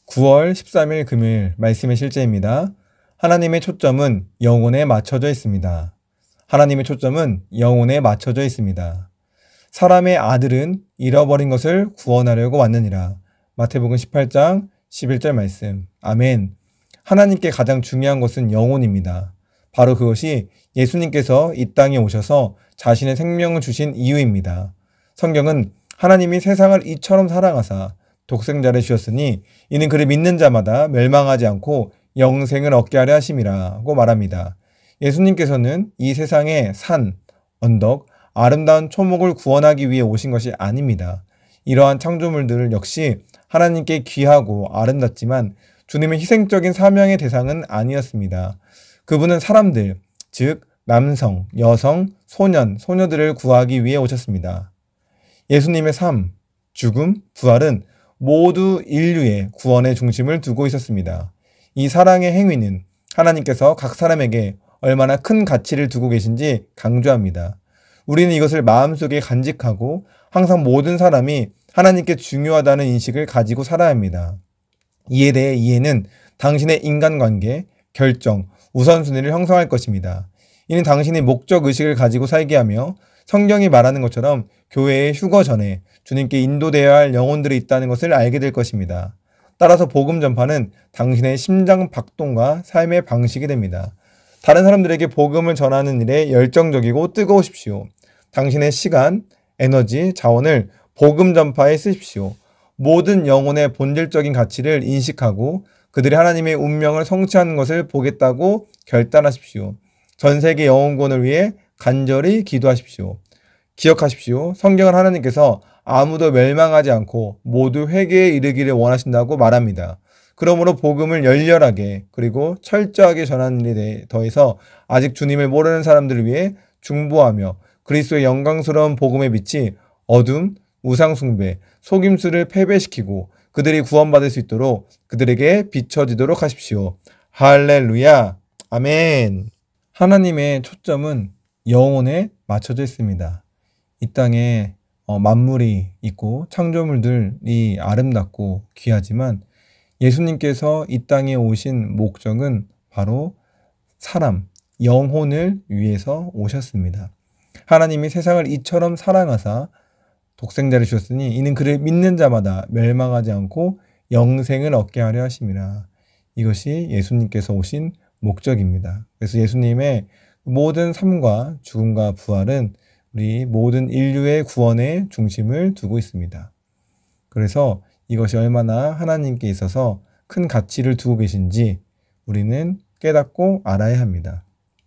9월 13일 금요일 말씀의 실제입니다. 하나님의 초점은 영혼에 맞춰져 있습니다. 하나님의 초점은 영혼에 맞춰져 있습니다. 사람의 아들은 잃어버린 것을 구원하려고 왔느니라. 마태복음 18장 11절 말씀. 아멘. 하나님께 가장 중요한 것은 영혼입니다. 바로 그것이 예수님께서 이 땅에 오셔서 자신의 생명을 주신 이유입니다. 성경은 하나님이 세상을 이처럼 사랑하사 독생자를 주셨으니 이는 그를 믿는 자마다 멸망하지 않고 영생을 얻게 하려 하심이라고 말합니다. 예수님께서는 이 세상의 산, 언덕, 아름다운 초목을 구원하기 위해 오신 것이 아닙니다. 이러한 창조물들 역시 하나님께 귀하고 아름답지만 주님의 희생적인 사명의 대상은 아니었습니다. 그분은 사람들, 즉 남성, 여성, 소년, 소녀들을 구하기 위해 오셨습니다. 예수님의 삶, 죽음, 부활은 모두 인류의 구원의 중심을 두고 있었습니다. 이 사랑의 행위는 하나님께서 각 사람에게 얼마나 큰 가치를 두고 계신지 강조합니다. 우리는 이것을 마음속에 간직하고 항상 모든 사람이 하나님께 중요하다는 인식을 가지고 살아야 합니다. 이에 대해 이해는 당신의 인간관계, 결정, 우선순위를 형성할 것입니다. 이는 당신의 목적의식을 가지고 살게 하며 성경이 말하는 것처럼 교회의 휴거 전에 주님께 인도되어야 할 영혼들이 있다는 것을 알게 될 것입니다. 따라서 복음 전파는 당신의 심장 박동과 삶의 방식이 됩니다. 다른 사람들에게 복음을 전하는 일에 열정적이고 뜨거우십시오. 당신의 시간, 에너지, 자원을 복음 전파에 쓰십시오. 모든 영혼의 본질적인 가치를 인식하고 그들이 하나님의 운명을 성취하는 것을 보겠다고 결단하십시오. 전 세계 영혼권을 위해 간절히 기도하십시오. 기억하십시오. 성경은 하나님께서 아무도 멸망하지 않고 모두 회개에 이르기를 원하신다고 말합니다. 그러므로 복음을 열렬하게 그리고 철저하게 전하는 일에 더해서 아직 주님을 모르는 사람들을 위해 중보하며 그리스도의 영광스러운 복음의 빛이 어둠, 우상숭배, 속임수를 패배시키고 그들이 구원받을 수 있도록 그들에게 비춰지도록 하십시오. 할렐루야. 아멘. 하나님의 초점은 영혼에 맞춰져 있습니다. 이 땅에 만물이 있고 창조물들이 아름답고 귀하지만 예수님께서 이 땅에 오신 목적은 바로 사람, 영혼을 위해서 오셨습니다. 하나님이 세상을 이처럼 사랑하사 독생자를 주셨으니 이는 그를 믿는 자마다 멸망하지 않고 영생을 얻게 하려 하심이라. 이것이 예수님께서 오신 목적입니다. 그래서 예수님의 모든 삶과 죽음과 부활은 우리 모든 인류의 구원의 중심을 두고 있습니다. 그래서 이것이 얼마나 하나님께 있어서 큰 가치를 두고 계신지 우리는 깨닫고 알아야 합니다.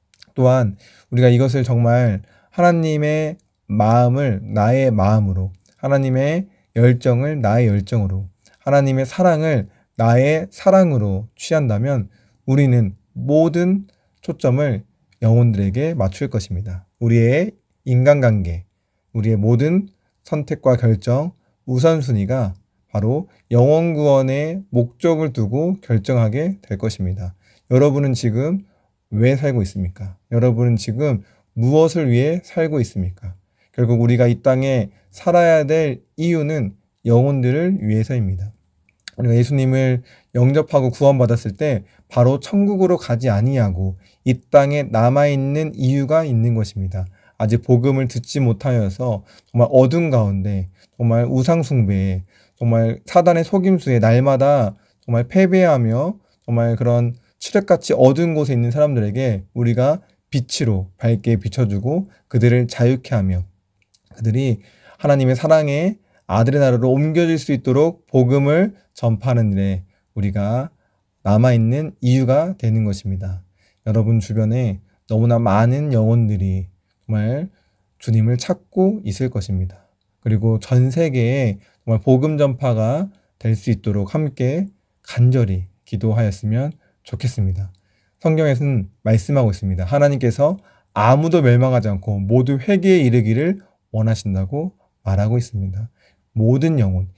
또한 우리가 이것을 정말 하나님의 마음을 나의 마음으로, 하나님의 열정을 나의 열정으로, 하나님의 사랑을 나의 사랑으로 취한다면 우리는 모든 초점을 영혼들에게 맞출 것입니다. 우리의 인간관계, 우리의 모든 선택과 결정, 우선순위가 바로 영혼 구원의 목적을 두고 결정하게 될 것입니다. 여러분은 지금 왜 살고 있습니까? 여러분은 지금 무엇을 위해 살고 있습니까? 결국 우리가 이 땅에 살아야 될 이유는 영혼들을 위해서입니다. 우리가 예수님을 영접하고 구원받았을 때 바로 천국으로 가지 아니하고 이 땅에 남아있는 이유가 있는 것입니다. 아직 복음을 듣지 못하여서 정말 어둠 가운데 정말 우상숭배에 정말 사단의 속임수에 날마다 정말 패배하며 정말 그런 칠흑같이 어두운 곳에 있는 사람들에게 우리가 빛으로 밝게 비춰주고 그들을 자유케 하며 그들이 하나님의 사랑의 아들의 나라로 옮겨질 수 있도록 복음을 전파하는 일에 우리가 남아있는 이유가 되는 것입니다. 여러분 주변에 너무나 많은 영혼들이 정말 주님을 찾고 있을 것입니다. 그리고 전 세계에 정말 복음 전파가 될 수 있도록 함께 간절히 기도하였으면 좋겠습니다. 성경에서는 말씀하고 있습니다. 하나님께서 아무도 멸망하지 않고 모두 회개에 이르기를 원하신다고 말하고 있습니다. 모든 영혼,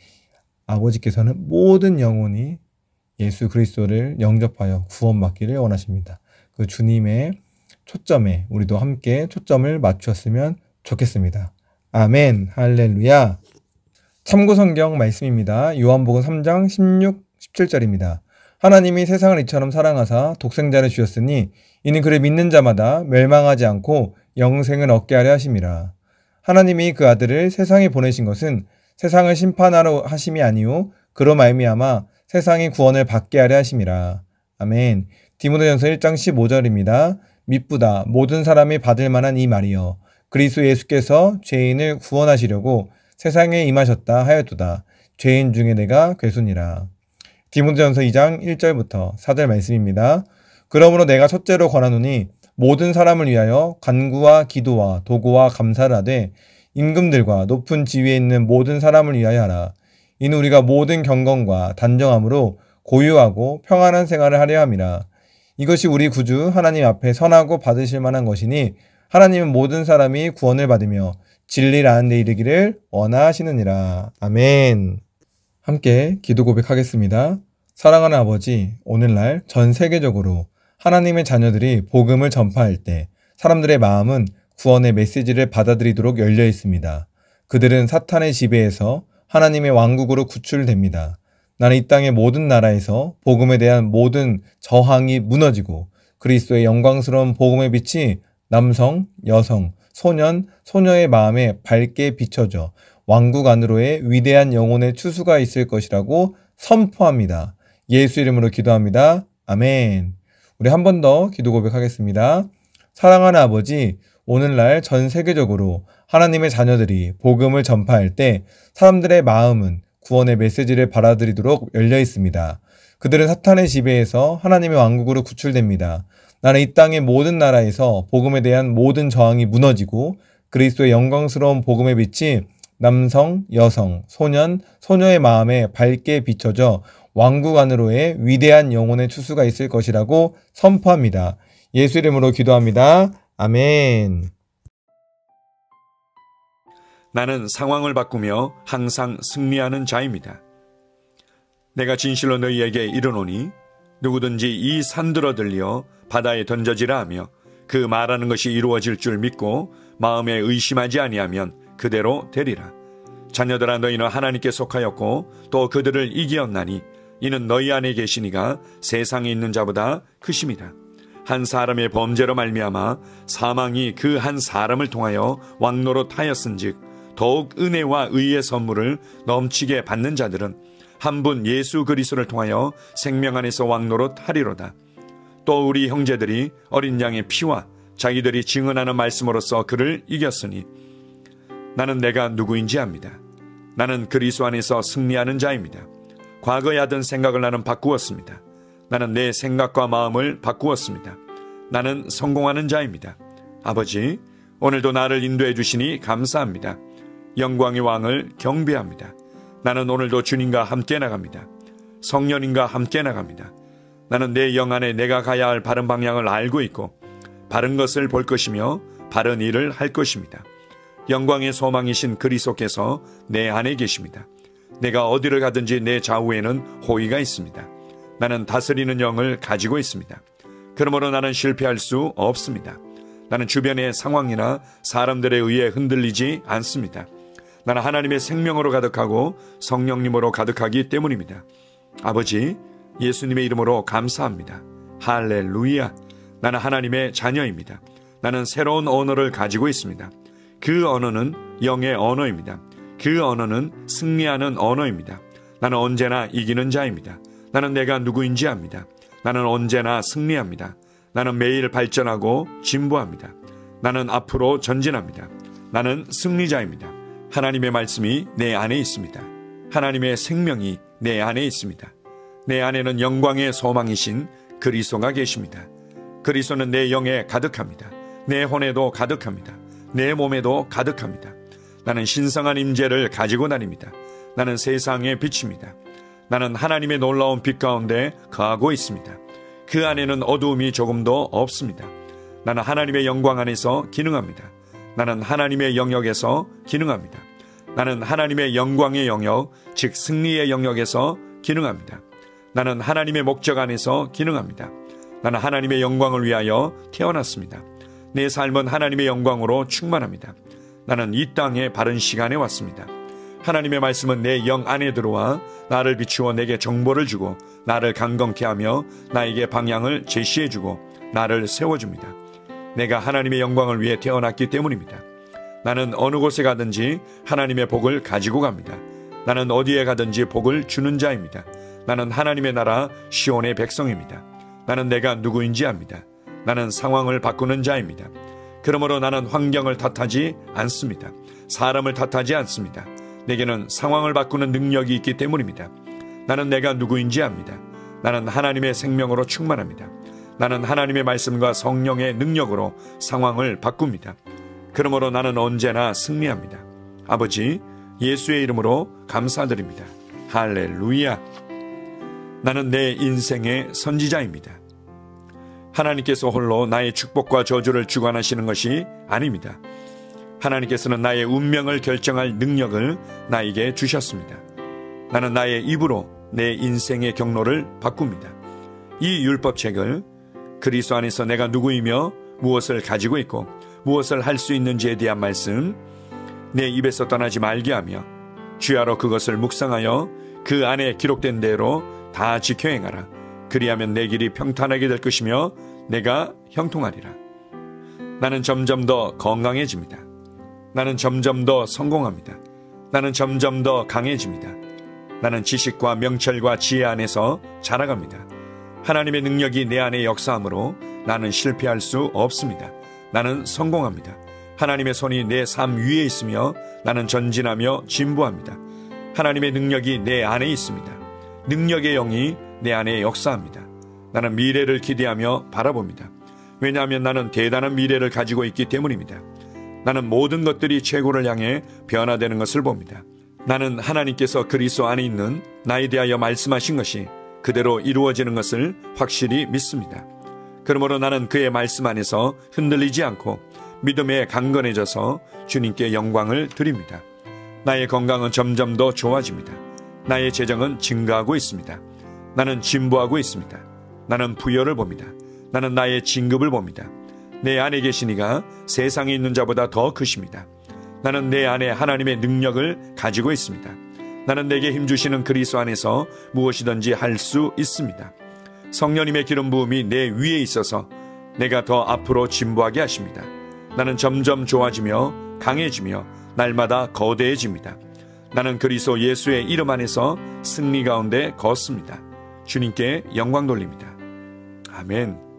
아버지께서는 모든 영혼이 예수 그리스도를 영접하여 구원받기를 원하십니다. 그 주님의 초점에 우리도 함께 초점을 맞추었으면 좋겠습니다. 아멘, 할렐루야. 참고 성경 말씀입니다. 요한복음 3장 16, 17절입니다. 하나님이 세상을 이처럼 사랑하사 독생자를 주셨으니 이는 그를 믿는 자마다 멸망하지 않고 영생을 얻게 하려 하심이라. 하나님이 그 아들을 세상에 보내신 것은 세상을 심판하러 하심이 아니요 그로 말미암아 세상이 구원을 받게 하려 하심이라. 아멘. 디모데전서 1장 15절입니다. 미쁘다 모든 사람이 받을 만한 이 말이여 그리스도 예수께서 죄인을 구원하시려고 세상에 임하셨다 하였도다. 죄인 중에 내가 괴순이라. 디모데전서 2장 1절부터 4절 말씀입니다. 그러므로 내가 첫째로 권하노니 모든 사람을 위하여 간구와 기도와 도구와 감사를 하되 임금들과 높은 지위에 있는 모든 사람을 위하여 하라. 이는 우리가 모든 경건과 단정함으로 고유하고 평안한 생활을 하려 함이라. 이것이 우리 구주 하나님 앞에 선하고 받으실 만한 것이니 하나님은 모든 사람이 구원을 받으며 진리를 아는 데 이르기를 원하시느니라. 아멘. 함께 기도 고백하겠습니다. 사랑하는 아버지, 오늘날 전 세계적으로 하나님의 자녀들이 복음을 전파할 때 사람들의 마음은 구원의 메시지를 받아들이도록 열려 있습니다. 그들은 사탄의 지배에서 하나님의 왕국으로 구출됩니다. 나는 이 땅의 모든 나라에서 복음에 대한 모든 저항이 무너지고 그리스도의 영광스러운 복음의 빛이 남성, 여성, 소년, 소녀의 마음에 밝게 비춰져 왕국 안으로의 위대한 영혼의 추수가 있을 것이라고 선포합니다. 예수 이름으로 기도합니다. 아멘. 우리 한 번 더 기도 고백하겠습니다. 사랑하는 아버지, 오늘날 전 세계적으로 하나님의 자녀들이 복음을 전파할 때 사람들의 마음은 구원의 메시지를 받아들이도록 열려 있습니다. 그들은 사탄의 지배에서 하나님의 왕국으로 구출됩니다. 나는 이 땅의 모든 나라에서 복음에 대한 모든 저항이 무너지고 그리스도의 영광스러운 복음의 빛이 남성, 여성, 소년, 소녀의 마음에 밝게 비춰져 왕국 안으로의 위대한 영혼의 추수가 있을 것이라고 선포합니다. 예수 이름으로 기도합니다. 아멘. 나는 상황을 바꾸며 항상 승리하는 자입니다. 내가 진실로 너희에게 이르노니 누구든지 이 산들어 들려 바다에 던져지라 하며 그 말하는 것이 이루어질 줄 믿고 마음에 의심하지 아니하면 그대로 되리라. 자녀들아 너희는 하나님께 속하였고 또 그들을 이기었나니 이는 너희 안에 계시니가 세상에 있는 자보다 크심이라. 한 사람의 범죄로 말미암아 사망이 그 한 사람을 통하여 왕노릇하였은즉 더욱 은혜와 의의 선물을 넘치게 받는 자들은 한 분 예수 그리스도를 통하여 생명 안에서 왕노릇하리로다. 또 우리 형제들이 어린 양의 피와 자기들이 증언하는 말씀으로써 그를 이겼으니 나는 내가 누구인지 압니다. 나는 그리스도 안에서 승리하는 자입니다. 과거에 하던 생각을 나는 바꾸었습니다. 나는 내 생각과 마음을 바꾸었습니다. 나는 성공하는 자입니다. 아버지, 오늘도 나를 인도해 주시니 감사합니다. 영광의 왕을 경배합니다. 나는 오늘도 주님과 함께 나갑니다. 성령님과 함께 나갑니다. 나는 내 영 안에 내가 가야 할 바른 방향을 알고 있고 바른 것을 볼 것이며 바른 일을 할 것입니다. 영광의 소망이신 그리스도께서 내 안에 계십니다. 내가 어디를 가든지 내 좌우에는 호의가 있습니다. 나는 다스리는 영을 가지고 있습니다. 그러므로 나는 실패할 수 없습니다. 나는 주변의 상황이나 사람들에 의해 흔들리지 않습니다. 나는 하나님의 생명으로 가득하고 성령님으로 가득하기 때문입니다. 아버지, 예수님의 이름으로 감사합니다. 할렐루야. 나는 하나님의 자녀입니다. 나는 새로운 언어를 가지고 있습니다. 그 언어는 영의 언어입니다. 그 언어는 승리하는 언어입니다. 나는 언제나 이기는 자입니다. 나는 내가 누구인지 압니다. 나는 언제나 승리합니다. 나는 매일 발전하고 진보합니다. 나는 앞으로 전진합니다. 나는 승리자입니다. 하나님의 말씀이 내 안에 있습니다. 하나님의 생명이 내 안에 있습니다. 내 안에는 영광의 소망이신 그리스도가 계십니다. 그리스도는 내 영에 가득합니다. 내 혼에도 가득합니다. 내 몸에도 가득합니다. 나는 신성한 임재를 가지고 다닙니다. 나는 세상의 빛입니다. 나는 하나님의 놀라운 빛 가운데 거하고 있습니다. 그 안에는 어두움이 조금도 없습니다. 나는 하나님의 영광 안에서 기능합니다. 나는 하나님의 영역에서 기능합니다. 나는 하나님의 영광의 영역, 즉 승리의 영역에서 기능합니다. 나는 하나님의 목적 안에서 기능합니다. 나는 하나님의 영광을 위하여 태어났습니다. 내 삶은 하나님의 영광으로 충만합니다. 나는 이 땅에 바른 시간에 왔습니다. 하나님의 말씀은 내 영 안에 들어와 나를 비추어 내게 정보를 주고 나를 강건케 하며 나에게 방향을 제시해주고 나를 세워줍니다. 내가 하나님의 영광을 위해 태어났기 때문입니다. 나는 어느 곳에 가든지 하나님의 복을 가지고 갑니다. 나는 어디에 가든지 복을 주는 자입니다. 나는 하나님의 나라 시온의 백성입니다. 나는 내가 누구인지 압니다. 나는 상황을 바꾸는 자입니다. 그러므로 나는 환경을 탓하지 않습니다. 사람을 탓하지 않습니다. 내게는 상황을 바꾸는 능력이 있기 때문입니다. 나는 내가 누구인지 압니다. 나는 하나님의 생명으로 충만합니다. 나는 하나님의 말씀과 성령의 능력으로 상황을 바꿉니다. 그러므로 나는 언제나 승리합니다. 아버지, 예수의 이름으로 감사드립니다. 할렐루야. 나는 내 인생의 선지자입니다. 하나님께서 홀로 나의 축복과 저주를 주관하시는 것이 아닙니다. 하나님께서는 나의 운명을 결정할 능력을 나에게 주셨습니다. 나는 나의 입으로 내 인생의 경로를 바꿉니다. 이 율법책을 그리스도 안에서 내가 누구이며 무엇을 가지고 있고 무엇을 할 수 있는지에 대한 말씀 내 입에서 떠나지 말게 하며 주야로 그것을 묵상하여 그 안에 기록된 대로 다 지켜 행하라. 그리하면 내 길이 평탄하게 될 것이며 내가 형통하리라. 나는 점점 더 건강해집니다. 나는 점점 더 성공합니다. 나는 점점 더 강해집니다. 나는 지식과 명철과 지혜 안에서 자라갑니다. 하나님의 능력이 내 안에 역사하므로 나는 실패할 수 없습니다. 나는 성공합니다. 하나님의 손이 내 삶 위에 있으며 나는 전진하며 진보합니다. 하나님의 능력이 내 안에 있습니다. 능력의 영이 내 안에 역사합니다. 나는 미래를 기대하며 바라봅니다. 왜냐하면 나는 대단한 미래를 가지고 있기 때문입니다. 나는 모든 것들이 최고를 향해 변화되는 것을 봅니다. 나는 하나님께서 그리스도 안에 있는 나에 대하여 말씀하신 것이 그대로 이루어지는 것을 확실히 믿습니다. 그러므로 나는 그의 말씀 안에서 흔들리지 않고 믿음에 강건해져서 주님께 영광을 드립니다. 나의 건강은 점점 더 좋아집니다. 나의 재정은 증가하고 있습니다. 나는 진보하고 있습니다. 나는 부여를 봅니다. 나는 나의 진급을 봅니다. 내 안에 계신 이가 세상에 있는 자보다 더 크십니다. 나는 내 안에 하나님의 능력을 가지고 있습니다. 나는 내게 힘주시는 그리스도 안에서 무엇이든지 할 수 있습니다. 성령님의 기름 부음이 내 위에 있어서 내가 더 앞으로 진보하게 하십니다. 나는 점점 좋아지며 강해지며 날마다 거대해집니다. 나는 그리스도 예수의 이름 안에서 승리 가운데 걷습니다. 주님께 영광 돌립니다. 아멘.